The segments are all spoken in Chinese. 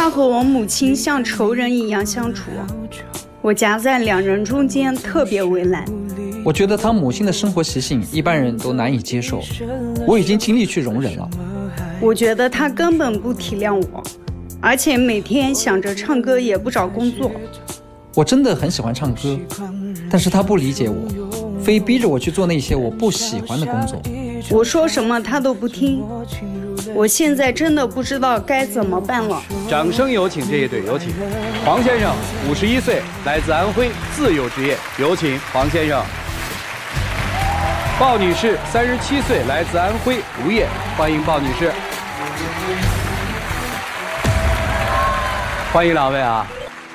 他和我母亲像仇人一样相处，我夹在两人中间，特别为难。 我觉得他母亲的生活习性一般人都难以接受，我已经尽力去容忍了。 我觉得他根本不体谅我，而且每天想着唱歌也不找工作。 我真的很喜欢唱歌，但是他不理解我，非逼着我去做那些我不喜欢的工作。 我说什么他都不听，我现在真的不知道该怎么办了。 掌声有请这一对，有请黄先生，51岁，来自安徽，自由职业，有请黄先生。鲍女士，37岁，来自安徽，无业，欢迎鲍女士。欢迎两位啊！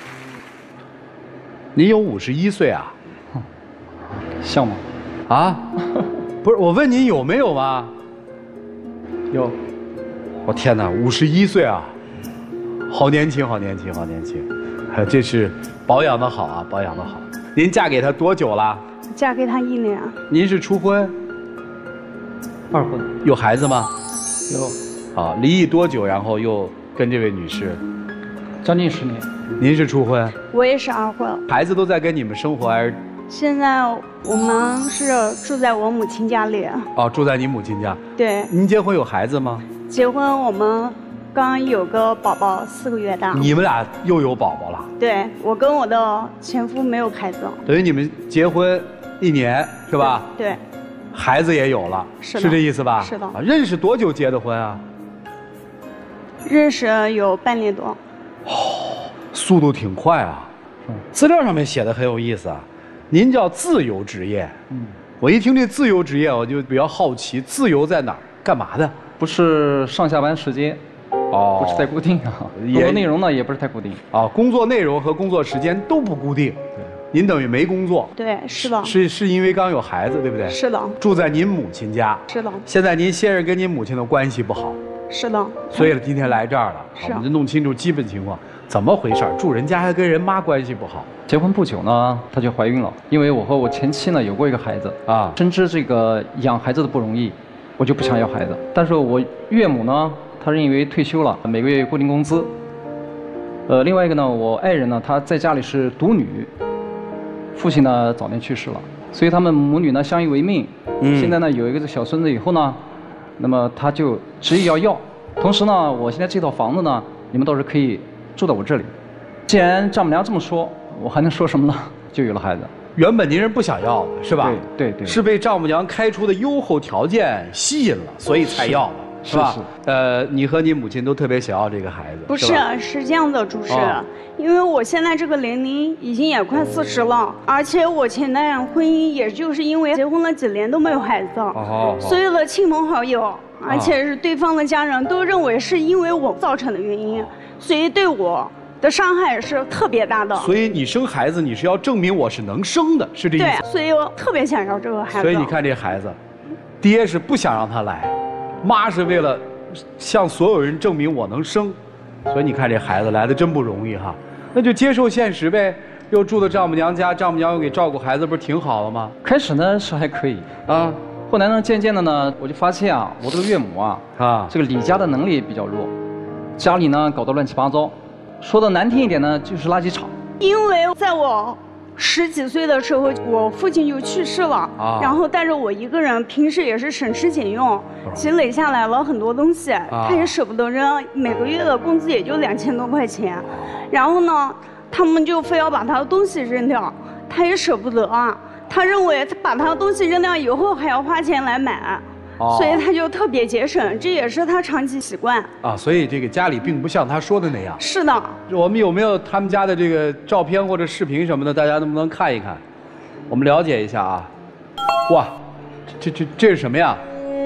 您有51岁啊？ 像吗？ 啊？不是，我问您有没有吗？ 有。 我天哪，51岁啊，好年轻，好年轻，好年轻！这是保养的好啊，保养的好。您嫁给他多久了？ 嫁给他1年。 您是初婚？ 二婚。 有孩子吗？ 有。 啊，离异多久？然后又跟这位女士？ 将近10年。 您是初婚？ 我也是二婚。 孩子都在跟你们生活还是？ 现在我们是住在我母亲家里。 哦，住在你母亲家。 对。 您结婚有孩子吗？ 结婚，我们刚有个宝宝4个月大。 你们俩又有宝宝了？ 对，我跟我的前夫没有孩子。 等于你们结婚1年是吧？ 对。 孩子也有了，是这意思吧？ 是的。 啊，认识多久结的婚啊？ 认识有半年多。 哦，速度挺快啊。资料上面写的很有意思啊，您叫自由职业。我一听这自由职业，我就比较好奇，自由在哪儿？干嘛的？ 不是上下班时间，不是太固定啊。工作内容呢也不是太固定。啊， 工作内容和工作时间都不固定。对，您等于没工作。 对，是的。 是因为刚有孩子，对不对？ 是的。 住在您母亲家。 是的。 现在您先生跟您母亲的关系不好。 是的。 所以今天来这儿了，我们就弄清楚基本情况，怎么回事？住人家还跟人妈关系不好。 结婚不久呢，她就怀孕了。因为我和我前妻呢有过一个孩子啊，深知这个养孩子的不容易。我就不想要孩子，但是我岳母呢，她是因为退休了，每个月有固定工资。另外一个呢，我爱人呢，她在家里是独女，父亲呢早年去世了，所以他们母女呢相依为命。现在呢有一个小孙子以后呢，那么她就执意要。同时呢，我现在这套房子呢，你们倒是可以住在我这里。既然丈母娘这么说，我还能说什么呢？就有了孩子。 原本您是不想要的，是吧？ 对。 是被丈母娘开出的优厚条件吸引了，所以才要的，是吧？你和你母亲都特别想要这个孩子。 不是，是这样的，主持人，因为我现在这个年龄已经也快40了，而且我前段婚姻也就是因为结婚了几年都没有孩子，所有的亲朋好友，而且是对方的家人都认为是因为我造成的原因，所以对我的伤害是特别大的。 所以你生孩子，你是要证明我是能生的，是这意思？ 对，所以我特别想要这个孩子。 所以你看这孩子，爹是不想让他来，妈是为了向所有人证明我能生，所以你看这孩子来的真不容易哈。那就接受现实呗，又住到丈母娘家，丈母娘又给照顾孩子，不是挺好的吗？ 开始呢是还可以啊，后来呢渐渐的呢，我就发现啊，我这个岳母啊，这个理家的能力比较弱，家里呢搞得乱七八糟。说的难听一点呢，就是垃圾场。 因为在我10几岁的时候，我父亲就去世了，然后带着我一个人，平时也是省吃俭用，积累下来了很多东西，他也舍不得扔，每个月的工资也就2000多块钱，然后呢，他们就非要把他的东西扔掉，他也舍不得啊，他认为他把他的东西扔掉以后还要花钱来买。所以他就特别节省，这也是他长期习惯啊。所以这个家里并不像他说的那样。 是的。 我们有没有他们家的这个照片或者视频什么的？大家能不能看一看？我们了解一下啊。哇，这是什么呀？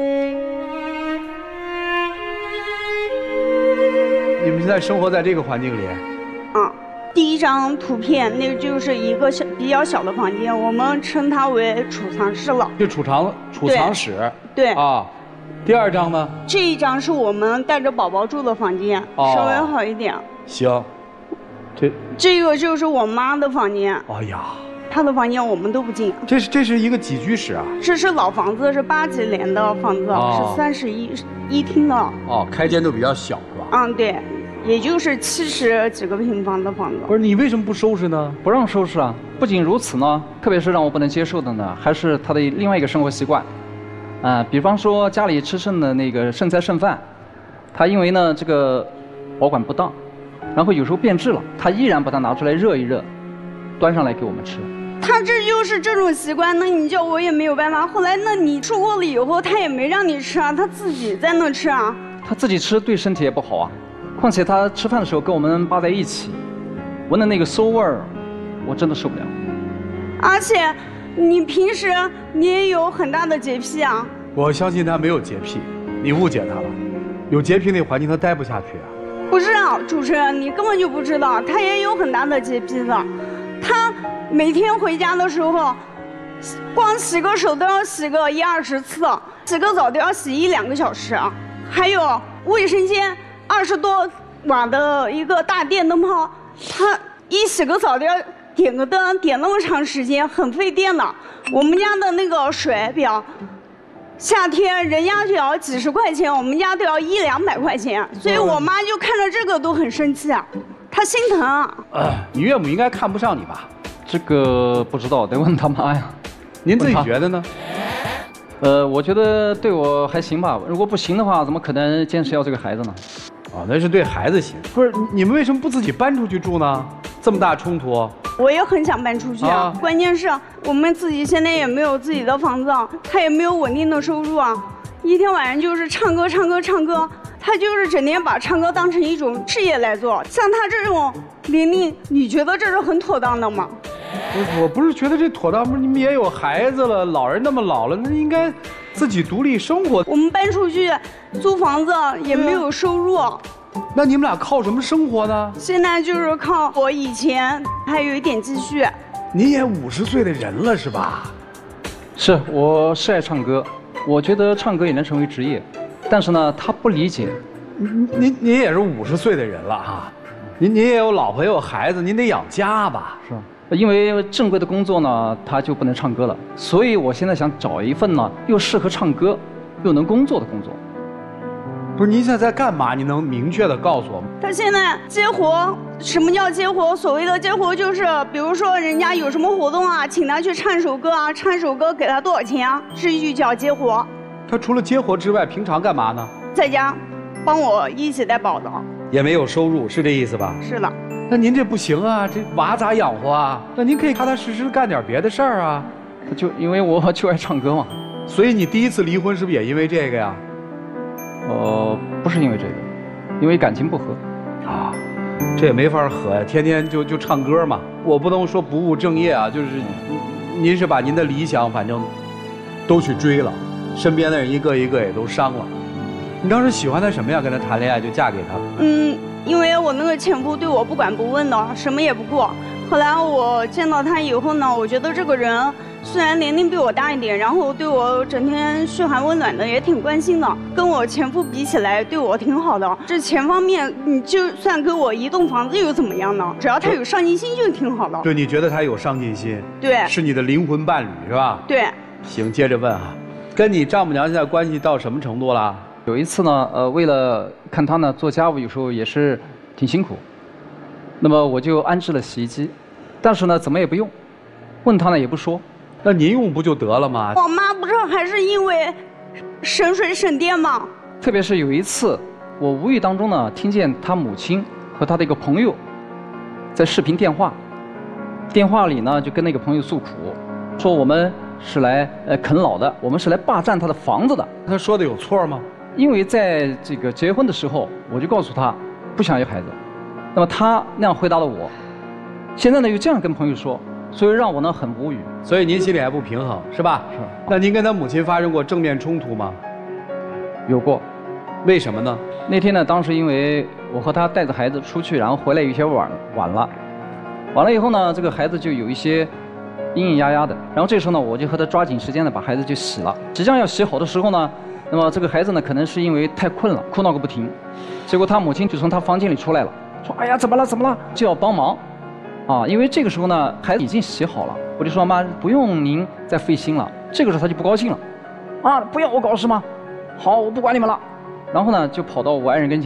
你们现在生活在这个环境里？ 第一张图片，那就是一个比较小的房间，我们称它为储藏室了。 就储藏室。 对。 啊。第二张呢？ 这一张是我们带着宝宝住的房间，稍微好一点。 行。 这个就是我妈的房间。 哎呀。 她的房间我们都不进。 这是一个几居室啊？ 这是老房子，是80几年的房子，是31厅的。 开间都比较小是吧？ 对。 也就是70几个平方的房子。 不是你为什么不收拾呢？ 不让收拾啊！不仅如此呢，特别是让我不能接受的呢，还是他的另外一个生活习惯，比方说家里吃剩的那个剩菜剩饭，他因为呢这个保管不当，然后有时候变质了，他依然把它拿出来热一热，端上来给我们吃。 他这就是这种习惯，那你叫我也没有办法。后来，那你说过了以后，他也没让你吃啊，他自己在那吃啊。 他自己吃对身体也不好啊，况且他吃饭的时候跟我们扒在一起，闻的那个馊味儿，我真的受不了。 而且，你平时你也有很大的洁癖啊。 我相信他没有洁癖，你误解他了。有洁癖那环境他待不下去啊。 不是啊，主持人，你根本就不知道，他也有很大的洁癖的。他每天回家的时候，光洗个手都要洗个10-20次，洗个澡都要洗1-2个小时。还有卫生间20多瓦的一个大电灯泡，他一洗个澡都要点个灯，点那么长时间，很费电的。我们家的那个水表，夏天人家就要几十块钱，我们家都要100-200块钱，所以我妈就看着这个都很生气啊，她心疼啊。 你岳母应该看不上你吧？ 这个不知道，得问他妈呀。 您自己觉得呢？ 我觉得对我还行吧。如果不行的话，怎么可能坚持要这个孩子呢？ 那是对孩子行。不是你们为什么不自己搬出去住呢？这么大冲突。 我也很想搬出去啊，关键是我们自己现在也没有自己的房子，他也没有稳定的收入啊，一天晚上就是唱歌，他就是整天把唱歌当成一种事业来做。像他这种年龄，你觉得这是很妥当的吗？ 我不是觉得这妥当，不是你们也有孩子了，老人那么老了，那应该自己独立生活。 我们搬出去租房子也没有收入。 那你们俩靠什么生活呢？ 现在就是靠我以前还有一点积蓄。 你也50岁的人了是吧？ 是，我是爱唱歌，我觉得唱歌也能成为职业，但是呢，他不理解。 您也是50岁的人了哈，您也有老婆也有孩子，您得养家吧？ 是。因为正规的工作呢，他就不能唱歌了，所以我现在想找一份呢又适合唱歌，又能工作的工作。 不是，您现在在干嘛？你能明确的告诉我吗？ 他现在接活，什么叫接活？所谓的接活就是，比如说人家有什么活动啊，请他去唱首歌啊，唱首歌给他多少钱啊，这就叫接活。 他除了接活之外，平常干嘛呢？ 在家，帮我一起带宝的。 也没有收入，是这意思吧？ 是的。 那您这不行啊，这娃咋养活啊？那您可以踏踏实实干点别的事儿啊。 就因为我就爱唱歌嘛。 所以你第一次离婚是不是也因为这个呀？ 不是因为这个，因为感情不和。 啊，这也没法和呀，天天就唱歌嘛。我不能说不务正业啊，就是您是把您的理想反正都去追了，身边的人一个一个也都伤了。你当时喜欢他什么呀？跟他谈恋爱就嫁给他？ 因为我那个前夫对我不管不问的，什么也不顾。后来我见到他以后呢，我觉得这个人虽然年龄比我大一点，然后对我整天嘘寒问暖的，也挺关心的，跟我前夫比起来，对我挺好的。这钱方面，你就算给我一栋房子又怎么样呢？只要他有上进心就挺好的。 对，你觉得他有上进心？ 对， 是你的灵魂伴侣是吧？ 对。 行，接着问啊，跟你丈母娘现在关系到什么程度了？ 有一次呢，为了看他呢做家务，有时候也是挺辛苦，那么我就安置了洗衣机，但是呢怎么也不用，问他呢也不说。 那您用不就得了吗？ 我妈不是还是因为省水省电吗？ 特别是有一次，我无意当中呢听见他母亲和他的一个朋友在视频电话里呢就跟那个朋友诉苦，说我们是来啃老的，我们是来霸占他的房子的。 他说的有错吗？ 因为在这个结婚的时候，我就告诉他不想要孩子，那么他那样回答了我，现在呢又这样跟朋友说，所以让我呢很无语。 所以您心里还不平衡是吧？是。那您跟他母亲发生过正面冲突吗？ 有过。 为什么呢？ 那天呢，当时因为我和他带着孩子出去，然后回来有些晚了以后呢，这个孩子就有一些咿咿呀呀的，然后这时候呢，我就和他抓紧时间呢把孩子就洗了。即将要洗好的时候呢，那么这个孩子呢可能是因为太困了，哭闹个不停，结果他母亲就从他房间里出来了，说哎呀怎么了，就要帮忙，因为这个时候呢孩子已经洗好了，我就说妈不用您再费心了。这个时候他就不高兴了，不要我搞事吗？好，我不管你们了。然后呢就跑到我爱人跟前，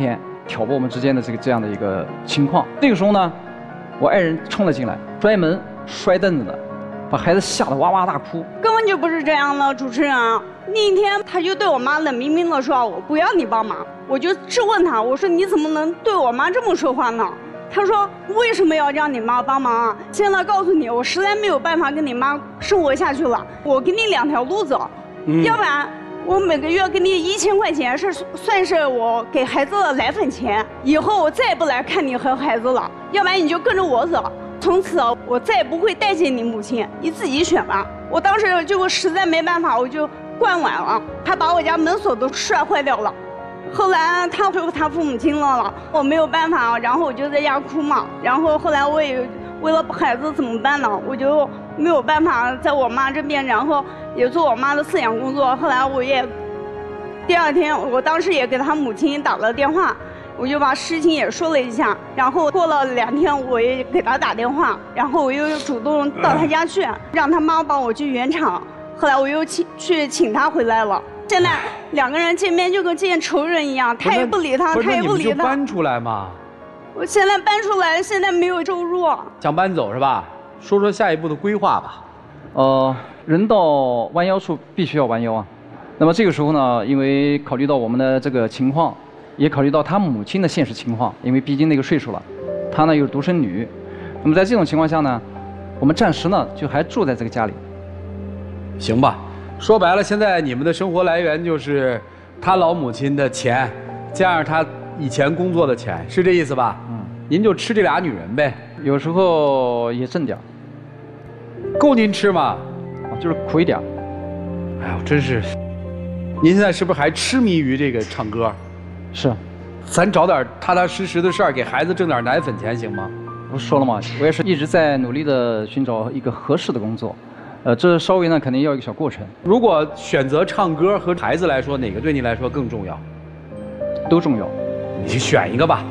挑拨我们之间的这样的一个情况。这个时候呢，我爱人冲了进来，摔门摔凳子的，把孩子吓得哇哇大哭。 根本就不是这样的，主持人。那一天他就对我妈冷冰冰的说：“我不要你帮忙。”我就质问他，我说：“你怎么能对我妈这么说话呢？”他说：“为什么要让你妈帮忙啊？现在告诉你，我实在没有办法跟你妈生活下去了。我给你2条路走，要不然我每个月给你1000块钱，算是我给孩子的奶粉钱。以后我再也不来看你和孩子了，要不然你就跟着我走。从此我再也不会待见你母亲，你自己选吧。”我当时就实在没办法，我就灌碗了，他把我家门锁都摔坏掉了。后来他回他父母亲了，我没有办法，然后我就在家哭嘛。然后后来我也为了孩子怎么办呢？我就没有办法在我妈这边，然后也做我妈的饲养工作。后来我也第2天，我当时也给他母亲打了电话，我就把事情也说了一下。然后过了2天，我也给他打电话，然后我又主动到他家去，让他妈帮我去原厂。后来我又去请他回来了。现在2个人见面就跟见仇人一样，他也不理他，他也不理他。 你们就搬出来嘛？ 我现在搬出来，现在没有收入。 想搬走是吧？说说下一步的规划吧。 人到弯腰处必须要弯腰啊。那么这个时候呢，因为考虑到我们的这个情况，也考虑到他母亲的现实情况，因为毕竟那个岁数了，她呢又是独生女。那么在这种情况下呢，我们暂时呢就还住在这个家里。 行吧。说白了，现在你们的生活来源就是他老母亲的钱，加上他以前工作的钱，是这意思吧？您就吃这俩女人呗。 有时候也挣点， 够您吃吗？ 就是苦一点。 哎呦，真是！您现在是不是还痴迷于这个唱歌？ 是。 咱找点踏踏实实的事儿，给孩子挣点奶粉钱，行吗？ 不是说了吗？我也是一直在努力的寻找一个合适的工作。这稍微呢肯定要一个小过程。 如果选择唱歌和孩子来说，哪个对你来说更重要？ 都重要。 你去选一个吧。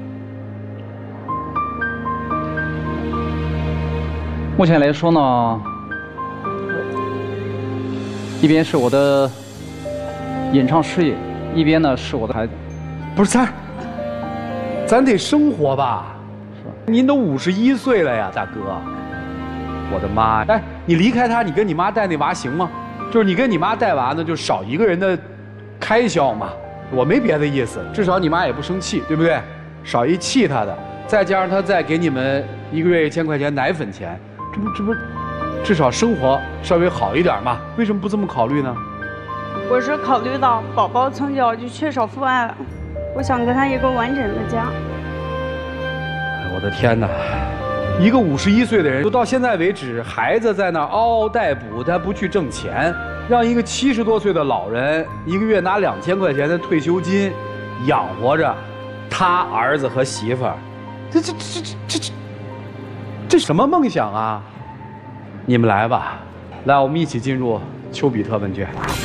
目前来说呢，一边是我的演唱事业，一边呢是我的孩子。 不是咱得生活吧？是。您都51岁了呀，大哥。我的妈！哎，你离开他，你跟你妈带那娃行吗？就是你跟你妈带娃呢，就少一个人的开销嘛。我没别的意思，至少你妈也不生气，对不对？少一气她的，再加上她再给你们1个月1000块钱奶粉钱，这不，至少生活稍微好一点嘛。为什么不这么考虑呢？ 我是考虑到宝宝从小就缺少父爱，我想给他一个完整的家。 我的天哪！一个51岁的人，就到现在为止，孩子在那嗷嗷待哺，他不去挣钱，让一个70多岁的老人1个月拿2000块钱的退休金养活着他儿子和媳妇儿，这什么梦想啊？你们来吧，来，我们一起进入丘比特问卷。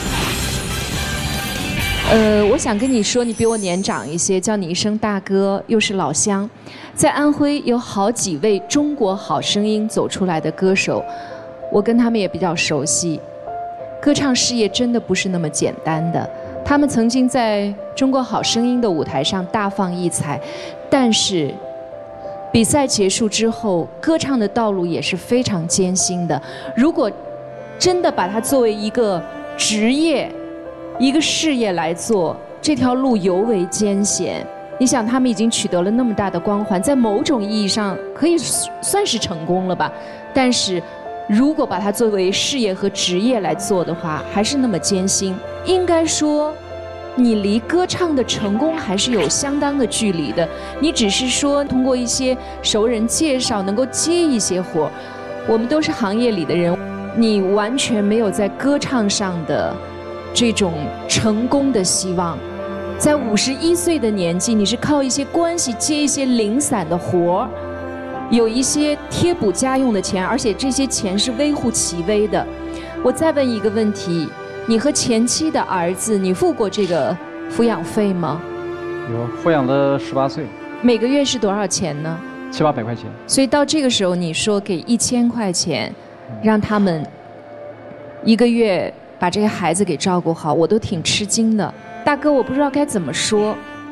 我想跟你说，你比我年长一些，叫你一声大哥，又是老乡。在安徽有好几位中国好声音走出来的歌手，我跟他们也比较熟悉。歌唱事业真的不是那么简单的，他们曾经在中国好声音的舞台上大放异彩，但是比赛结束之后，歌唱的道路也是非常艰辛的。如果真的把它作为一个职业、一个事业来做，这条路尤为艰险。你想，他们已经取得了那么大的光环，在某种意义上可以算是成功了吧？但是，如果把它作为事业和职业来做的话，还是那么艰辛。应该说，你离歌唱的成功还是有相当的距离的。你只是说通过一些熟人介绍能够接一些活，我们都是行业里的人，你完全没有在歌唱上的这种成功的希望。在51岁的年纪，你是靠一些关系接一些零散的活儿，有一些贴补家用的钱，而且这些钱是微乎其微的。我再问一个问题，你和前妻的儿子，你付过这个抚养费吗？ 有，抚养了18岁。 每个月是多少钱呢 ？700、800块钱。 所以到这个时候，你说给1000块钱，让他们1个月把这个孩子给照顾好，我都挺吃惊的。大哥，我不知道该怎么说，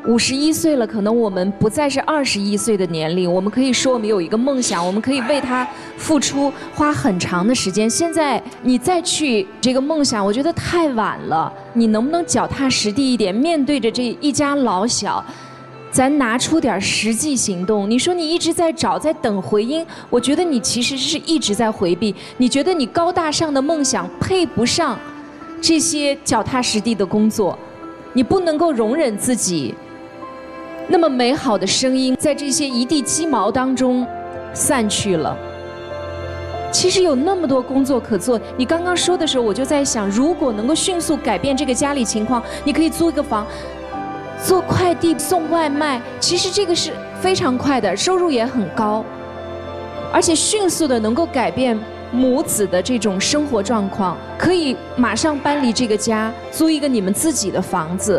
51岁了，可能我们不再是21岁的年龄，我们可以说我们有一个梦想，我们可以为它付出，花很长的时间。现在你再去这个梦想，我觉得太晚了。你能不能脚踏实地一点，面对着这一家老小，咱拿出点实际行动？你说你一直在找，在等回音，我觉得你其实是一直在回避。你觉得你高大上的梦想配不上这些脚踏实地的工作，你不能够容忍自己那么美好的声音在这些一地鸡毛当中散去了。其实有那么多工作可做。你刚刚说的时候，我就在想，如果能够迅速改变这个家里情况，你可以租一个房，做快递送外卖，其实这个是非常快的，收入也很高，而且迅速的能够改变母子的这种生活状况，可以马上搬离这个家，租一个你们自己的房子。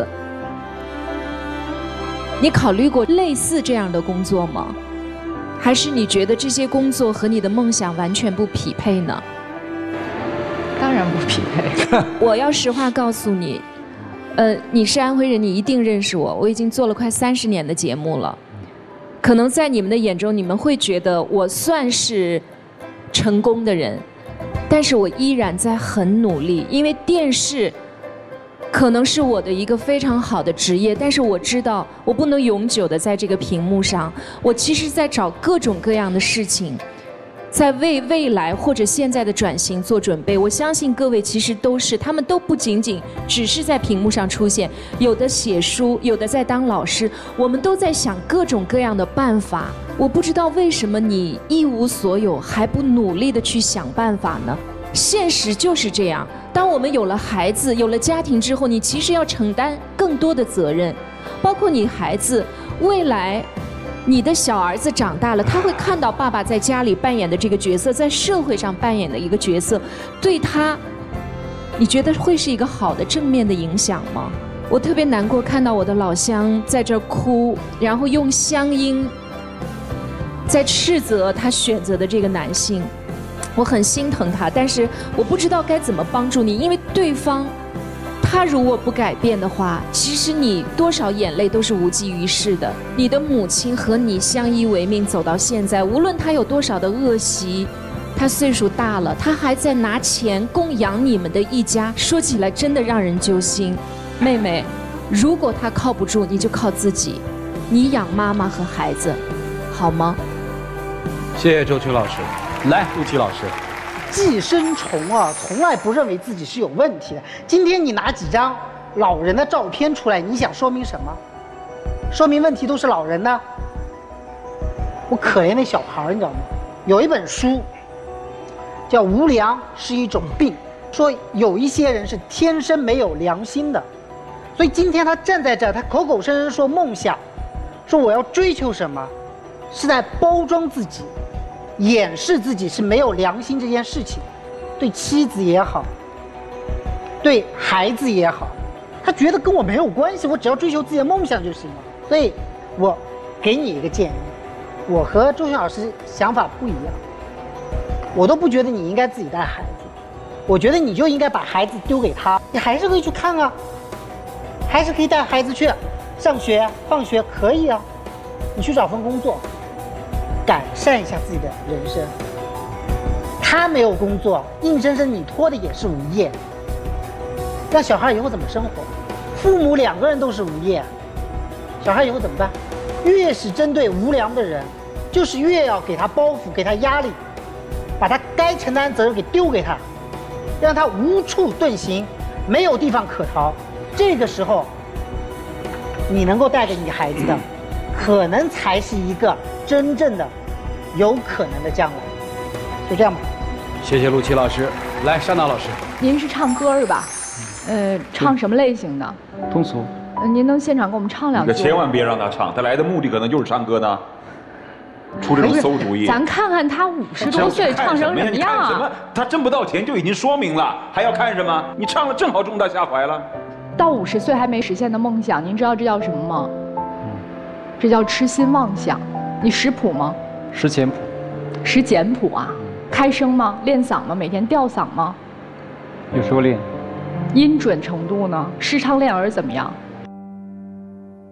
你考虑过类似这样的工作吗？还是你觉得这些工作和你的梦想完全不匹配呢？ 当然不匹配。 我要实话告诉你，你是安徽人，你一定认识我。我已经做了快30年的节目了，可能在你们的眼中，你们会觉得我算是成功的人，但是我依然在很努力，因为电视可能是我的一个非常好的职业，但是我知道我不能永久的在这个屏幕上。我其实在找各种各样的事情，在为未来或者现在的转型做准备。我相信各位其实都是，他们都不仅仅只是在屏幕上出现，有的写书，有的在当老师，我们都在想各种各样的办法。我不知道为什么你一无所有还不努力的去想办法呢？现实就是这样，当我们有了孩子，有了家庭之后，你其实要承担更多的责任，包括你孩子未来，你的小儿子长大了，他会看到爸爸在家里扮演的这个角色，在社会上扮演的一个角色，对他，你觉得会是一个好的正面的影响吗？我特别难过，看到我的老乡在这儿哭，然后用乡音在斥责他选择的这个男性。我很心疼他，但是我不知道该怎么帮助你，因为对方他如果不改变的话，其实你多少眼泪都是无济于事的。你的母亲和你相依为命走到现在，无论她有多少的恶习，她岁数大了，她还在拿钱供养你们的一家，说起来真的让人揪心。妹妹，如果她靠不住，你就靠自己，你养妈妈和孩子，好吗？ 谢谢周曲老师。来，陆琪老师， 寄生虫啊，从来不认为自己是有问题的。今天你拿几张老人的照片出来，你想说明什么？说明问题都是老人呢？我可怜那小孩，你知道吗？有一本书叫《无良是一种病》，说有一些人是天生没有良心的，所以今天他站在这儿，他口口声声说梦想，说我要追求什么，是在包装自己。掩饰自己是没有良心这件事情，对妻子也好，对孩子也好，他觉得跟我没有关系，我只要追求自己的梦想就行了。所以，我给你一个建议，我和周迅老师想法不一样，我都不觉得你应该自己带孩子，我觉得你就应该把孩子丢给他，你还是可以去看啊，还是可以带孩子去上学、放学，可以啊，你去找份工作。改善一下自己的人生。他没有工作，硬生生你拖的也是无业。那小孩以后怎么生活？父母2个人都是无业，小孩以后怎么办？越是针对无良的人，就是越要给他包袱，给他压力，把他该承担责任给丢给他，让他无处遁形，没有地方可逃。这个时候，你能够带给你孩子的，可能才是一个真正的有可能的将来。就这样吧。 谢谢陆琪老师。来，尚娜老师， 您是唱歌是吧？唱什么类型的？ 通俗。 您能现场给我们唱2句？ 你可千万别让他唱，他来的目的可能就是唱歌呢。出这种馊主意。 咱看看他50多岁唱成什么样啊？ 什么？他挣不到钱就已经说明了，还要看什么？你唱了正好中他下怀了。 到50岁还没实现的梦想，您知道这叫什么吗？这叫痴心妄想。你识谱吗？ 识简谱。 识简谱啊？开声吗？练嗓吗？每天吊嗓吗？ 有时候练。 音准程度呢？视唱练耳怎么样？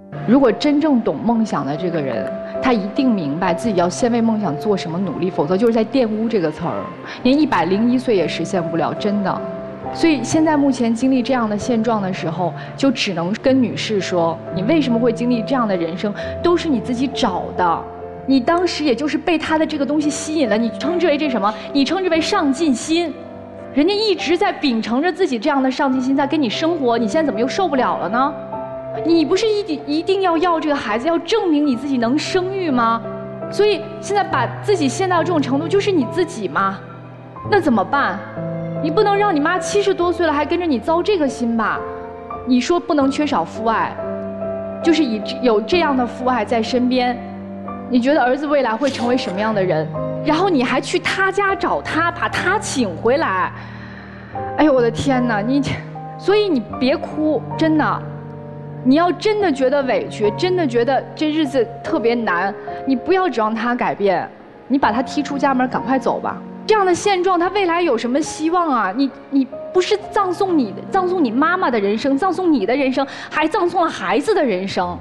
如果真正懂梦想的这个人，他一定明白自己要先为梦想做什么努力，否则就是在玷污这个词儿，连101岁也实现不了，真的。所以现在目前经历这样的现状的时候，就只能跟女士说，你为什么会经历这样的人生，都是你自己找的。你当时也就是被他的这个东西吸引了，你称之为这什么？你称之为上进心。人家一直在秉承着自己这样的上进心在跟你生活，你现在怎么又受不了了呢？你不是一定要这个孩子，要证明你自己能生育吗？所以现在把自己陷到这种程度，就是你自己嘛。那怎么办？你不能让你妈70多岁了还跟着你糟这个心吧？你说不能缺少父爱，就是有这样的父爱在身边，你觉得儿子未来会成为什么样的人？然后你还去他家找他，把他请回来。哎呦我的天哪！所以你别哭，真的。你要真的觉得委屈，真的觉得这日子特别难，你不要指望他改变，你把他踢出家门，赶快走吧。这样的现状，他未来有什么希望啊？你不是葬送你妈妈的人生，葬送你的人生，还葬送了孩子的人生。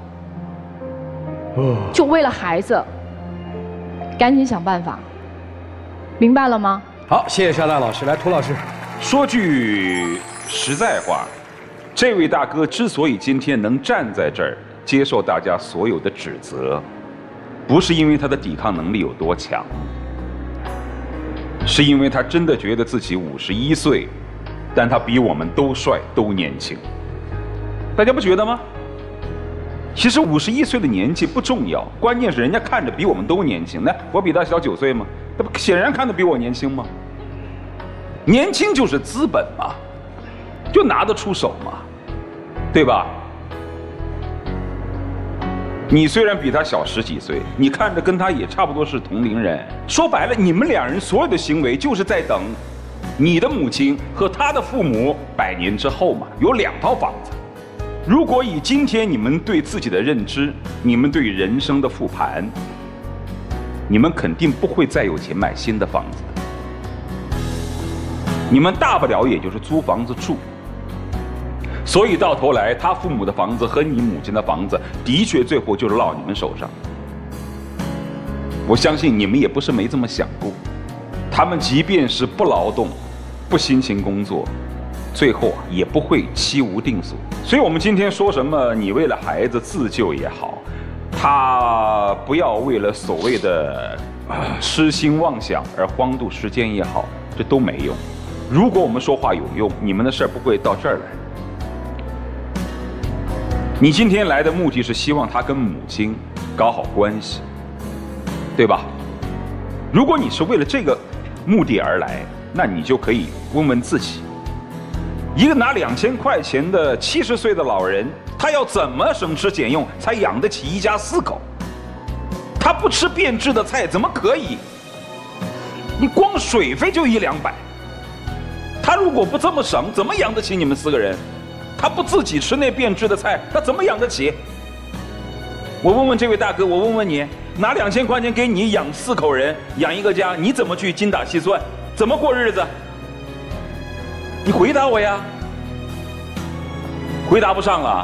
就为了孩子，赶紧想办法，明白了吗？ 好，谢谢沙大老师。来，涂老师， 说句实在话，这位大哥之所以今天能站在这儿接受大家所有的指责，不是因为他的抵抗能力有多强，是因为他真的觉得自己51岁，但他比我们都帅都年轻。大家不觉得吗？其实51岁的年纪不重要，关键是人家看着比我们都年轻。那我比他小9岁吗？他不显然看得比我年轻吗？年轻就是资本嘛，就拿得出手嘛，对吧？你虽然比他小10几岁，你看着跟他也差不多是同龄人。说白了，你们两人所有的行为就是在等你的母亲和他的父母100年之后嘛，有2套房子。如果以今天你们对自己的认知，你们对人生的复盘，你们肯定不会再有钱买新的房子的。你们大不了也就是租房子住。所以到头来，他父母的房子和你母亲的房子，的确最后就是落你们手上。我相信你们也不是没这么想过，他们即便是不劳动、不辛勤工作，最后也不会妻无定所。所以我们今天说什么，你为了孩子自救也好，他不要为了所谓的痴心妄想而荒度时间也好，这都没用。如果我们说话有用，你们的事儿不会到这儿来。你今天来的目的是希望他跟母亲搞好关系，对吧？如果你是为了这个目的而来，那你就可以问问自己，一个拿2000块钱的70岁的老人，他要怎么省吃俭用才养得起一家4口？他不吃变质的菜怎么可以？你光水费就100-200，他如果不这么省，怎么养得起你们4个人？他不自己吃那变质的菜，他怎么养得起？我问问这位大哥，我问问你，拿2000块钱给你养4口人，养一个家，你怎么去精打细算？怎么过日子？你回答我呀！回答不上了。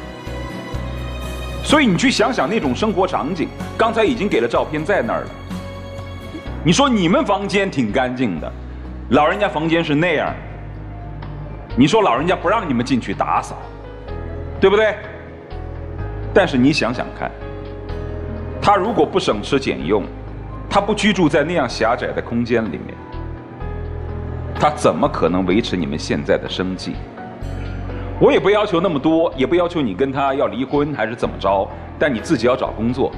所以你去想想那种生活场景，刚才已经给了照片在那儿了。你说你们房间挺干净的，老人家房间是那样。你说老人家不让你们进去打扫，对不对？但是你想想看，他如果不省吃俭用，他不居住在那样狭窄的空间里面，他怎么可能维持你们现在的生计？我也不要求那么多，也不要求你跟他要离婚还是怎么着，但你自己要找工作。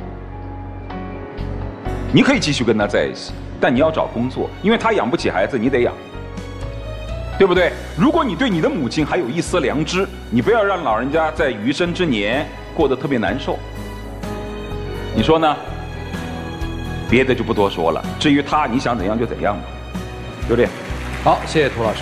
你可以继续跟他在一起，但你要找工作，因为他养不起孩子，你得养。对不对？如果你对你的母亲还有一丝良知，你不要让老人家在余生之年过得特别难受。你说呢？别的就不多说了。至于他，你想怎样就怎样吧，就这样。 好，谢谢涂老师。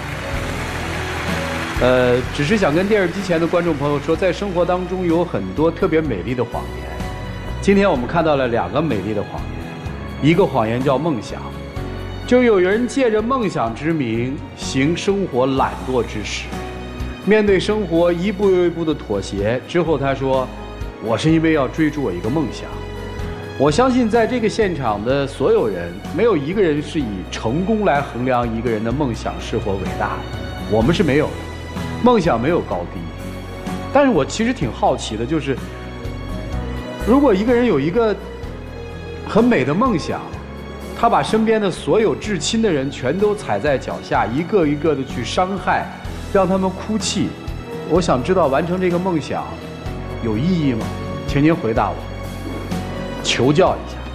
只是想跟电视机前的观众朋友说，在生活当中有很多特别美丽的谎言。今天我们看到了2个美丽的谎言，一个谎言叫梦想。就有人借着梦想之名行生活懒惰之实，面对生活一步又一步的妥协之后，他说我是因为要追逐我一个梦想。我相信在这个现场的所有人，没有一个人是以成功来衡量一个人的梦想是否伟大的。我们是没有的，梦想没有高低。但是我其实挺好奇的，就是如果一个人有一个很美的梦想，他把身边的所有至亲的人全都踩在脚下，一个一个的去伤害，让他们哭泣。我想知道完成这个梦想有意义吗？请您回答我，求教一下。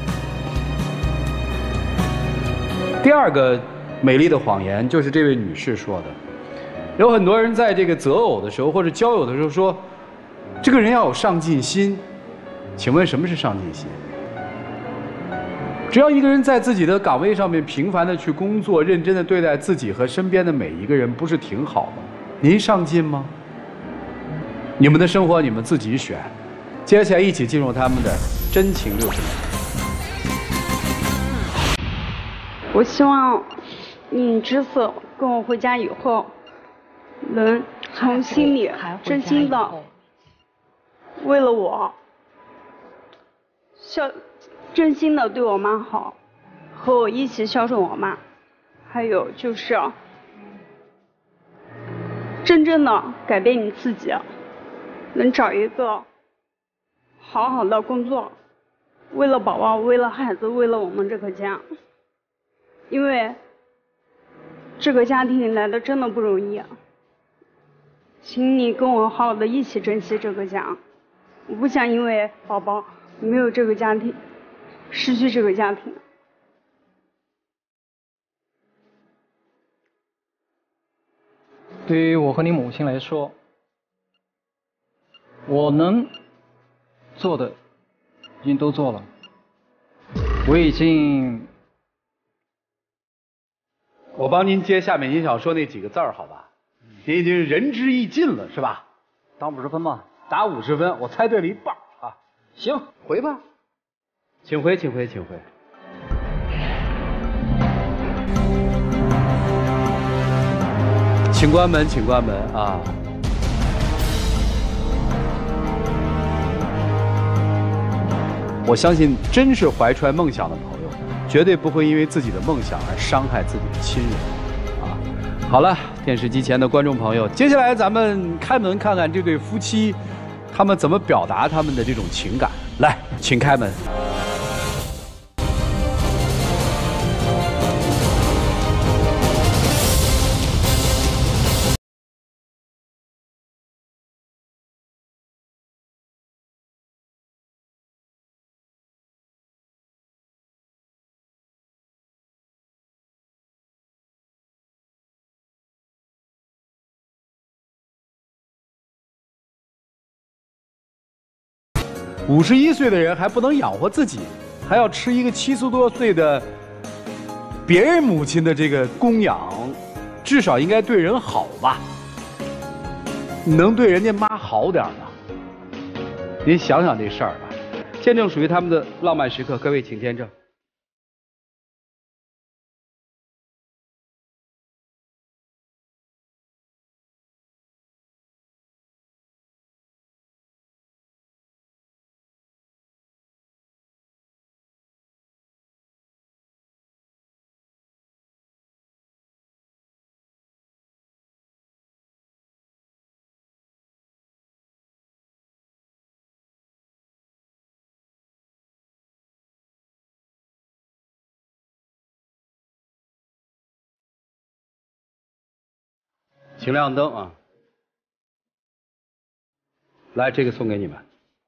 第二个美丽的谎言就是这位女士说的，有很多人在这个择偶的时候或者交友的时候说，这个人要有上进心。请问什么是上进心？只要一个人在自己的岗位上面平凡的去工作，认真的对待自己和身边的每一个人，不是挺好吗？您上进吗？你们的生活你们自己选。接下来一起进入他们的真情60秒。 我希望你之子跟我回家以后，能从心里真心的为了我，真心的对我妈好，和我一起孝顺我妈，还有就是真正的改变你自己，能找一个好好的工作，为了宝宝，为了孩子，为了我们这个家，因为这个家庭来的真的不容易，请你跟我好好的一起珍惜这个家，我不想因为宝宝没有这个家庭，失去这个家庭。 对于我和你母亲来说，我能做的已经都做了， 我帮您接下面您想说那几个字儿，好吧？您已经仁至义尽了，是吧？ 打50分吧。 打50分，我猜对了一半啊。行，回吧。请回，请回，请回。请关门，请关门啊！我相信，真是怀揣梦想的朋友，绝对不会因为自己的梦想而伤害自己的亲人啊！好了，电视机前的观众朋友，接下来咱们开门看看这对夫妻，他们怎么表达他们的这种情感。来，请开门。51岁的人还不能养活自己，还要吃一个70多岁的别人母亲的这个供养，至少应该对人好吧？能对人家妈好点吗？您想想这事儿吧。见证属于他们的浪漫时刻，各位请见证。请亮灯啊！来，这个送给你们。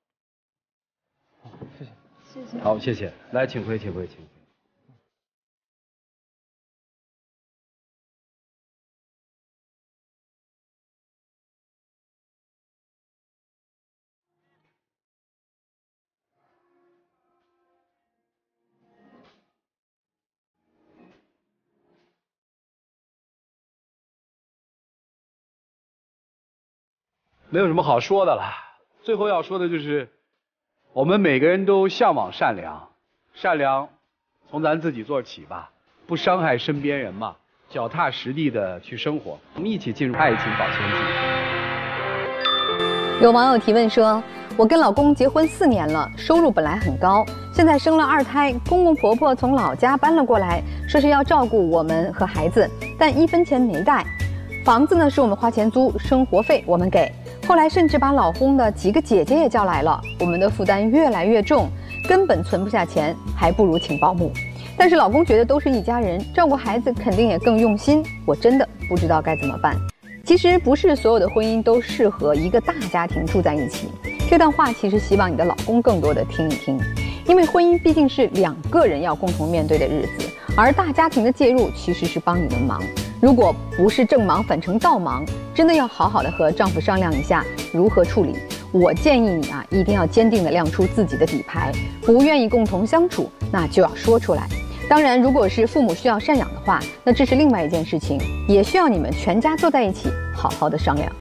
谢谢。 谢谢。 好，谢谢。来，请回，请回，请回。没有什么好说的了。最后要说的就是，我们每个人都向往善良，善良从咱自己做起吧，不伤害身边人嘛，脚踏实地的去生活。我们一起进入爱情保鲜剂。 有网友提问说， 我跟老公结婚4年了，收入本来很高，现在生了2胎，公公婆婆从老家搬了过来，说是要照顾我们和孩子，但1分钱没带。房子呢是我们花钱租，生活费我们给。后来甚至把老公的几个姐姐也叫来了，我们的负担越来越重，根本存不下钱，还不如请保姆。但是老公觉得都是一家人，照顾孩子肯定也更用心，我真的不知道该怎么办。其实不是所有的婚姻都适合一个大家庭住在一起。这段话其实希望你的老公更多的听一听，因为婚姻毕竟是2个人要共同面对的日子，而大家庭的介入其实是帮你们忙。如果不是正忙反成倒忙，真的要好好的和丈夫商量一下如何处理。我建议你一定要坚定的亮出自己的底牌，不愿意共同相处，那就要说出来。当然，如果是父母需要赡养的话，那这是另外一件事情，也需要你们全家坐在一起好好的商量。